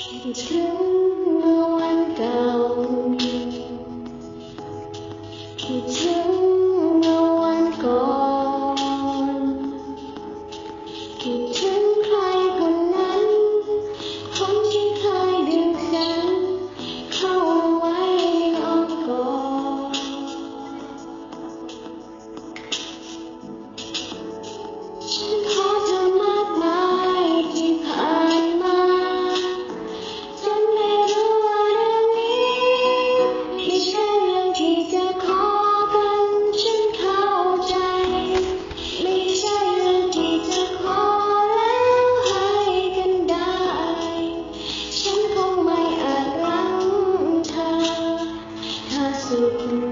คิดถึงเมื่อวันเก่าคิดถึงเมื่อวันก่อนคิดถึงใครคนนั้นคนที่เคยดึงฉันเข้าไว้ในอ้อมกอดฉันขอเธอมากมายที่ผ่านมาจนไม่รู้ว่าเรื่องนี้ไม่ใช่เรื่องที่จะขอกันฉันเข้าใจไม่ใช่เรื่องที่จะขอแล้วให้กันได้ฉันคงไม่อาจรั้งเธอสุด